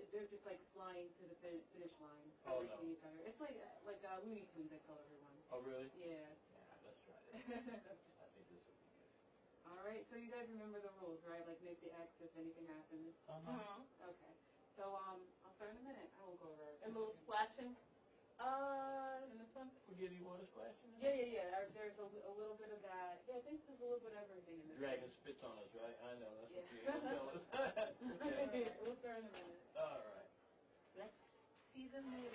they're just like flying to the finish line, Oh, racing no. each other. It's like Looney Tunes. I tell everyone. Oh, really? Yeah. Yeah, let's try it. I think this will be good. All right. So you guys remember the rules, right? Like make the X if anything happens. Uh-huh. Okay. So I'll start in a minute. I won't go over A everything. little splashing. In this one? We'll give you water splashing? Yeah. There's a little bit of that. Yeah, I think there's a little bit of everything in this. Dragon spits on us, right? I know, that's what Yeah. you tell us. Okay. We'll start in a minute. All right. Let's see the movie.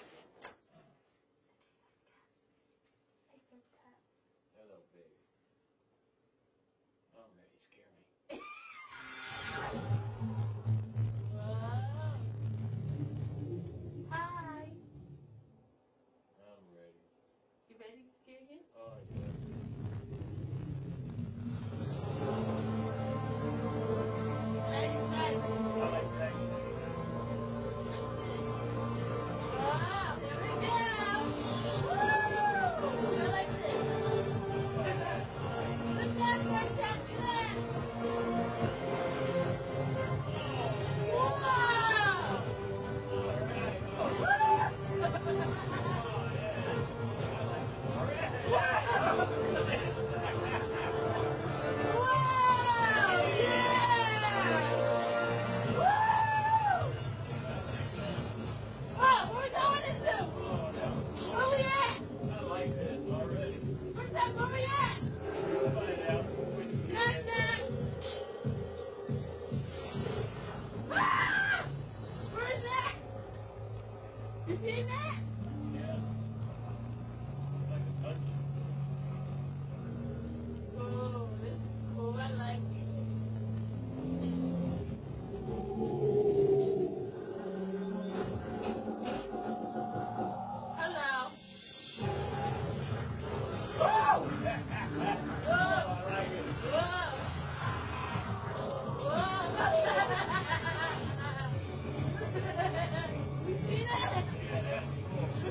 Hello, baby. Oh, man, you scare me. Hi. I'm ready. You ready to scare you? Oh, yes. Nice. I like that. Wow, there we go. Woo! I like this. Look that for that. Wow! All right. Oh, yeah. I like this. All right. Wow! Yeah! Woo! Wow, where's that one into? Oh, no. Where we at? I like this already. Where's that? Where we at? We'll find out when you Knock, get knock. Ah! Where's that? You see that? Yeah. It's like a dungeon. Oh, this is cool. I like it. Hello. Whoa! Oh, I like it. Whoa! You see that? Yeah, that's cool.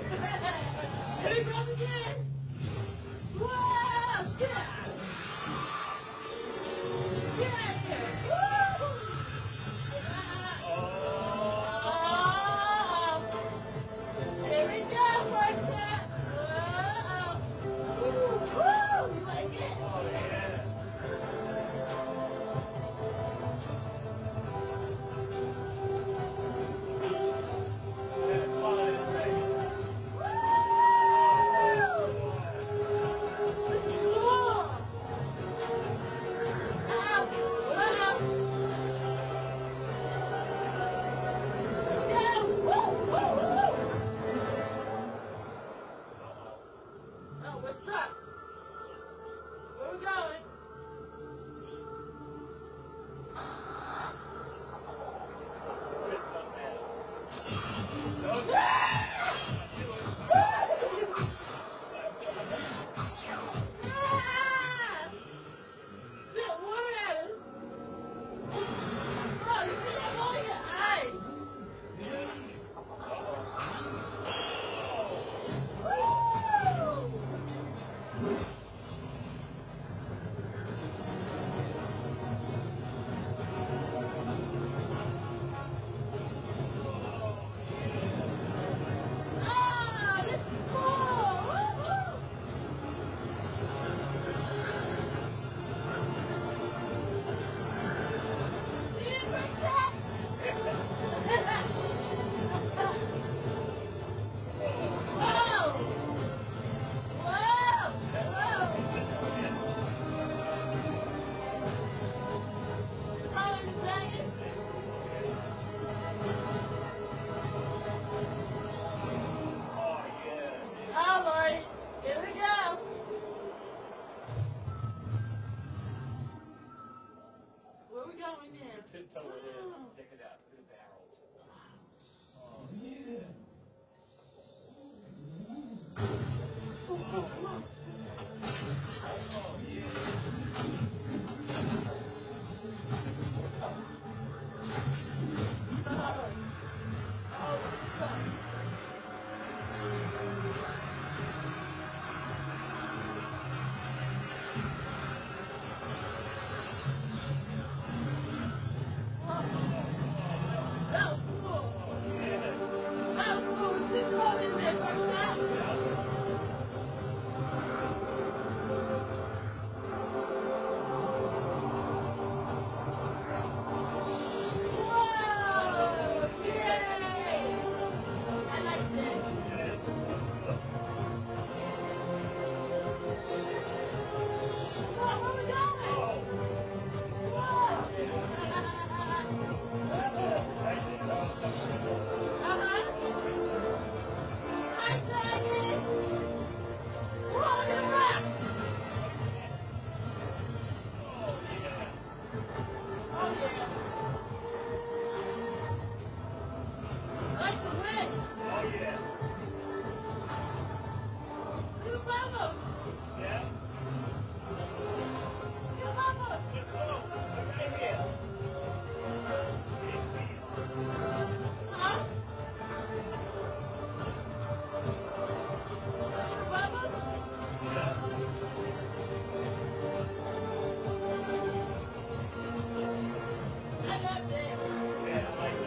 Like the wind. Oh, yeah. You vamos. Yeah? You vamos. Look, look, look right here. Huh? You vamos. I love this. Yeah, I like it.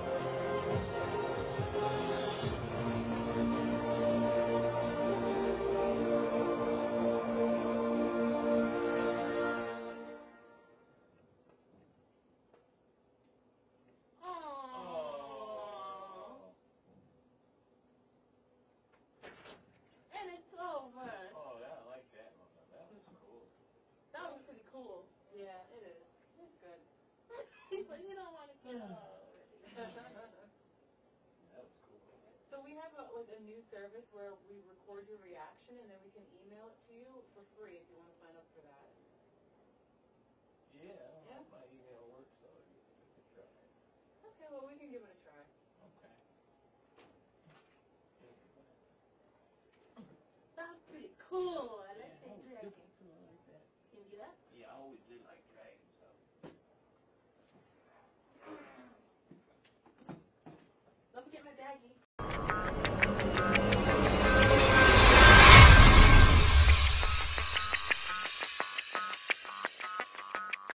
Aww. And it's over. Oh, yeah, I like that one. That was cool. That was pretty cool. Yeah, it is. It's good. He's like, you don't want to get Yeah. already. That was cool. So we have like a new service where we record your reaction and then we can email it to you for free if you want to sign up for that. Yeah, I don't know Yeah. if my email works, though. You can try. Okay, well we can give it a try. Okay. That's pretty cool. I like Yeah, that that was dragon. cool. I like that. Can you do that? Yeah, I always did like dragons, so. Don't forget my baggie.